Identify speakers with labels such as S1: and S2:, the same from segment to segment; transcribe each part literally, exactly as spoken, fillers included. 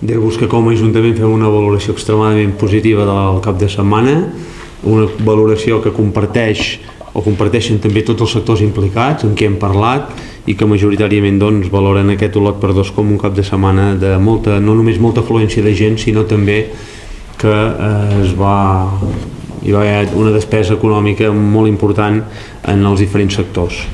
S1: Dir-vos que com a Ajuntament fem una valoració extremadament positiva del cap de setmana, una valoració que comparteix o comparteixen també tots els sectors implicats en què hem parlat i que majoritàriament doncs, valoren aquest Olot per dos com un cap de setmana de molta, no només molta afluència de gent, sinó també que eh, es va, hi va haver una despesa econòmica molt important en els diferents sectors.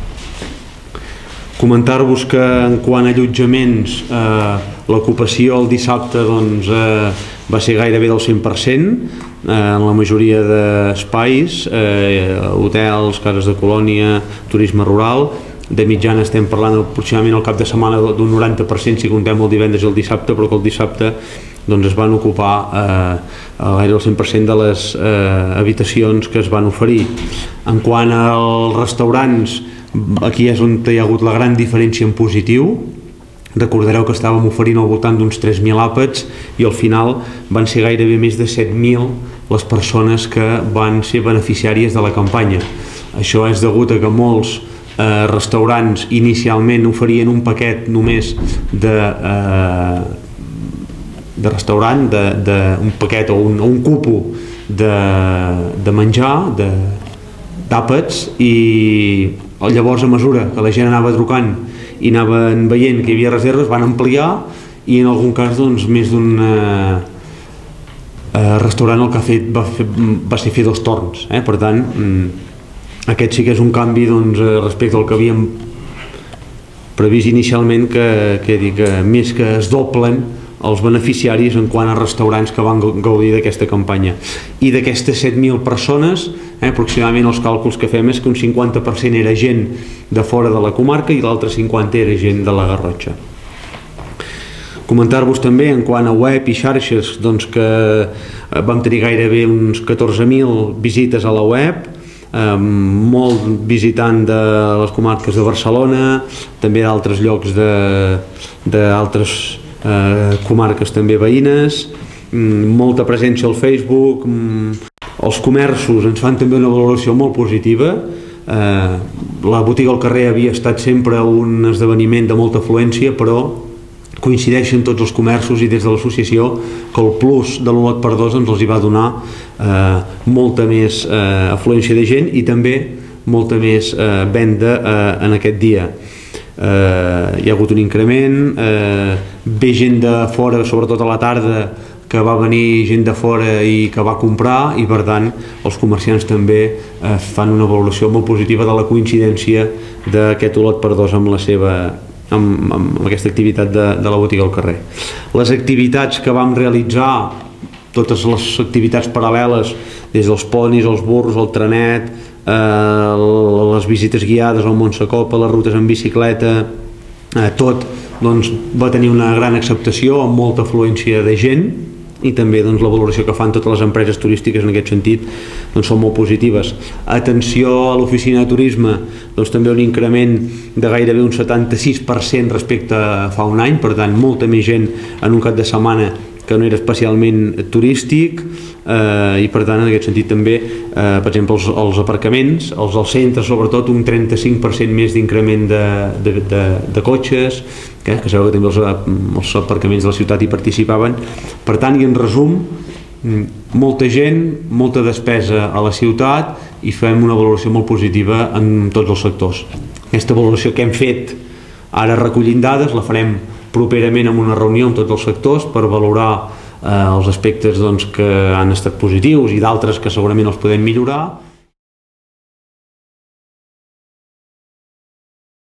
S1: Comentar-vos que en quant a allotjaments eh, l'ocupació el dissabte doncs, eh, va ser gairebé del cent per cent eh, en la majoria d'espais, eh, hotels, cases de colònia, turisme rural. De mitjana estem parlant aproximadament al cap de setmana d'un noranta per cent si comptem el divendres i el dissabte, però que el dissabte doncs, es van ocupar eh, gairebé el cent per cent de les eh, habitacions que es van oferir. En quant als restaurants, aquí és on hi ha hagut la gran diferència en positiu. Recordareu que estàvem oferint al voltant d'uns tres mil àpats i al final van ser gairebé més de set mil les persones que van ser beneficiàries de la campanya. Això és degut a que molts eh, restaurants inicialment oferien un paquet només de, eh, de restaurant, de, de, un paquet o un, un cupo de, de menjar, de, d'àpats, i llavors a mesura que la gent anava trucant i anaven veient que hi havia reserves van ampliar i en algun cas doncs, més d'un eh, eh, restaurant el que ha fet va, fer, va ser fer dos torns, eh? Per tant aquest sí que és un canvi doncs, respecte al que havíem previst inicialment, que, que, que més que es doblen els beneficiaris en quant a restaurants que van gaudir d'aquesta campanya. I d'aquestes set mil persones, eh, aproximadament els càlculs que fem és que un cinquanta per cent era gent de fora de la comarca i l'altre cinquanta per cent era gent de la Garrotxa. Comentar-vos també en quant a web i xarxes doncs, que vam tenir gairebé uns catorze mil visites a la web, eh, molt visitant de les comarques de Barcelona, també d'altres llocs d'altres Eh, comarques també veïnes, molta presència al Facebook. Els comerços ens fan també una valoració molt positiva. eh, la botiga al carrer havia estat sempre un esdeveniment de molta afluència, però coincideixen tots els comerços i des de l'associació que el plus de l'Olot per dos ens els hi va donar eh, molta més eh, afluència de gent i també molta més eh, venda eh, en aquest dia. Uh, hi ha hagut un increment, uh, ve gent de fora, sobretot a la tarda, que va venir gent de fora i que va comprar, i per tant els comerciants també uh, fan una valoració molt positiva de la coincidència d'aquest Olot per dos amb la seva amb, amb aquesta activitat de, de la botiga al carrer. Les activitats que vam realitzar, totes les activitats paral·leles, des dels ponis, els burros, el trenet, Eh, les visites guiades al Mont Sacopa, les rutes en bicicleta, eh, tot doncs, va tenir una gran acceptació amb molta afluència de gent i també doncs, la valoració que fan totes les empreses turístiques en aquest sentit doncs, són molt positives. Atenció a l'oficina de turisme, doncs, també un increment de gairebé un setanta-sis per cent respecte a fa un any, per tant molta més gent en un cap de setmana que no era especialment turístic, eh, i per tant en aquest sentit també, eh, per exemple els, els aparcaments, els del centre sobretot, un trenta-cinc per cent més d'increment de, de, de, de cotxes, que, que sabeu que també els, els aparcaments de la ciutat hi participaven. Per tant, i en resum, molta gent, molta despesa a la ciutat i fem una valoració molt positiva en tots els sectors. Aquesta valoració que hem fet ara recollint dades la farem properament en una reunió amb tots els sectors per valorar eh, els aspectes doncs, que han estat positius i d'altres que segurament els podem millorar.